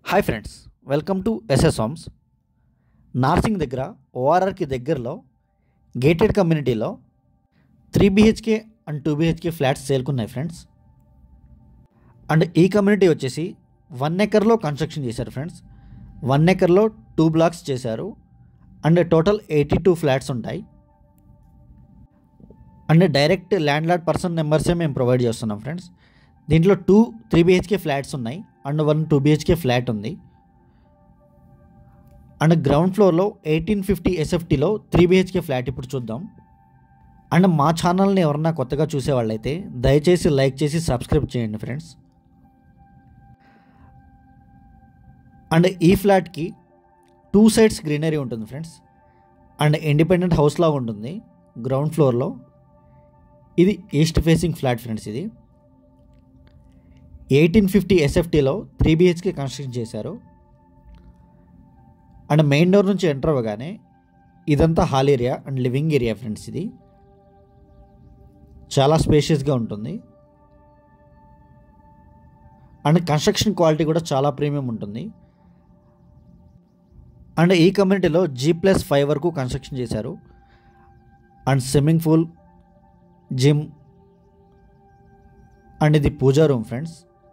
Hi friends, welcome to SS homes. Narsingi దగ్గర ఓఆర్ఆర్కి దగ్గరలో గేటెడ్ కమ్యూనిటీలో 3 BHK అండ్ 2 BHK ఫ్లాట్స్ సేల్కున్నాయి ఫ్రెండ్స్. అండ్ ఈ కమ్యూనిటీ వచ్చేసి 1 ఎకర్లో కన్స్ట్రక్షన్ చేశారు ఫ్రెండ్స్. 1 ఎకర్లో 2 బ్లాక్స్ చేశారు అండ్ టోటల్ 82 ఫ్లాట్స్ ఉంటాయి. And direct landlord person నెంబర్సే మేము ప్రొవైడ్ చేస్తున్నాం ఫ్రెండ్స్. దీంట్లో 2 3 BHK ఫ్లాట్స్ ఉన్నాయి అండ్ 1 2 BHK ఫ్లాట్ ఉంది. అండ్ గ్రౌండ్ ఫ్లోర్లో 1850 SFTలో 3 BHK ఫ్లాట్ ఇప్పుడు చూద్దాం. అండ్ మా ఛానల్ని ఎవరన్నా కొత్తగా చూసేవాళ్ళైతే దయచేసి లైక్ చేసి సబ్స్క్రైబ్ చేయండి ఫ్రెండ్స్. అండ్ ఈ ఫ్లాట్కి 2 సైడ్స్ గ్రీనరీ ఉంటుంది ఫ్రెండ్స్. అండ్ ఇండిపెండెంట్ హౌస్ లాగా ఉంటుంది గ్రౌండ్ ఫ్లోర్లో. ఇది ఈస్ట్ ఫేసింగ్ ఫ్లాట్ ఫ్రెండ్స్. ఇది 1850 SFTలో 3 BHK కన్స్ట్రక్షన్ చేశారు. అండ్ మెయిన్ డోర్ నుంచి ఎంటర్ అవ్వగానే ఇదంతా hall area and living area friends. ఇది చాలా స్పేషియస్గా ఉంటుంది అండ్ కన్స్ట్రక్షన్ క్వాలిటీ కూడా చాలా ప్రీమియం ఉంటుంది. అండ్ ఈ కమ్యూనిటీలో G+5 వరకు కన్స్ట్రక్షన్ చేశారు. And swimming pool, gym and ఇది పూజా రూమ్ ఫ్రెండ్స్.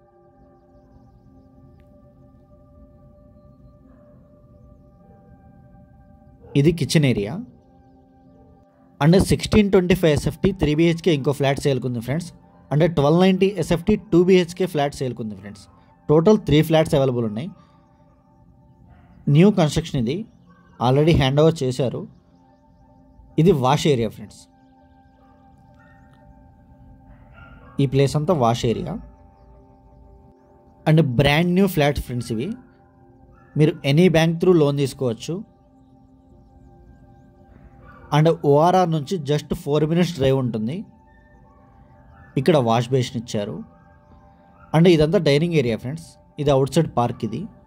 ఇది kitchen area. And 1625 SFT 3 BHK ఇంకో ఫ్లాట్ సేల్కుంది friends. And 1290 SFT 2 BHK flat సేల్కుంది ఫ్రెండ్స్. టోటల్ 3 ఫ్లాట్స్ అవైలబుల్ ఉన్నాయి. న్యూ కన్స్ట్రక్షన్, ఇది ఆల్రెడీ హ్యాండ్ ఓవర్ చేశారు. ఇది వాష్ ఏరియా ఫ్రెండ్స్. ఈ ప్లేస్ అంతా wash area and brand new flats friends. ఇవి మీరు ఎనీ బ్యాంక్ త్రూ లోన్ తీసుకోవచ్చు. అండ్ ఓఆర్ఆర్ నుంచి జస్ట్ 4 minutes డ్రైవ్ ఉంటుంది. ఇక్కడ వాష్ బేసిన్ ఇచ్చారు. అండ్ ఇదంతా డైనింగ్ ఏరియా ఫ్రెండ్స్. ఇది అవుట్ సైడ్ పార్క్.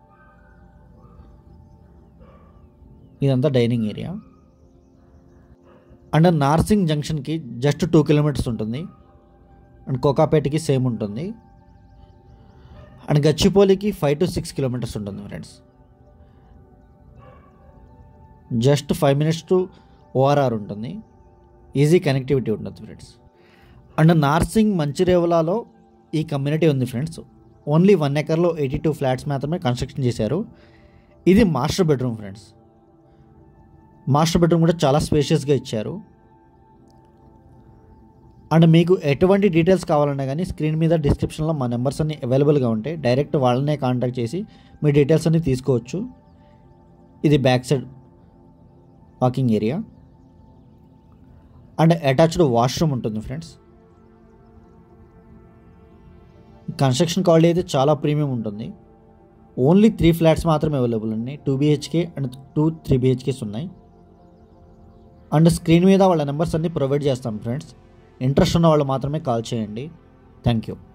ఇదంతా డైనింగ్ ఏరియా. అండ్ నార్సింగ్ జంక్షన్కి జస్ట్ 2 kilometers ఉంటుంది. అండ్ కోకాపేటకి సేమ్ ఉంటుంది. అండ్ గచ్చిపోలికి 5 to 6 kilometers ఉంటుంది friends. Just 5 minutes to ORR ఉంటుంది. ఈజీ కనెక్టివిటీ ఉంటుంది ఫ్రెండ్స్. అండ్ నార్సింగ్ మంచిరేవలాలో ఈ కమ్యూనిటీ ఉంది ఫ్రెండ్స్. ఓన్లీ 1 ఎకర్లో 82 ఫ్లాట్స్ మాత్రమే కన్స్ట్రక్షన్ చేశారు. ఇది master bedroom friends. Master bedroom కూడా చాలా స్పేషియస్గా ఇచ్చారు. అండ్ మీకు ఎటువంటి డీటెయిల్స్ కావాలన్నా కానీ స్క్రీన్ మీద డిస్క్రిప్షన్లో మా నెంబర్స్ అన్ని అవైలబుల్గా ఉంటాయి. డైరెక్ట్ వాళ్ళనే కాంటాక్ట్ చేసి మీ డీటెయిల్స్ అన్ని తీసుకోవచ్చు. ఇది back side walking area and attached washroom ఉంటుంది ఫ్రెండ్స్. కన్స్ట్రక్షన్ క్వాలిటీ అయితే చాలా ప్రీమియం ఉంటుంది. ఓన్లీ 3 ఫ్లాట్స్ మాత్రమే అవైలబుల్ ఉన్నాయి. 2 BHK అండ్ 2 3 BHKs ఉన్నాయి. అండ్ స్క్రీన్ మీద వాళ్ళ నెంబర్స్ అన్ని ప్రొవైడ్ చేస్తాం ఫ్రెండ్స్. ఇంట్రెస్ట్ ఉన్న వాళ్ళు మాత్రమే కాల్ చేయండి. Thank you.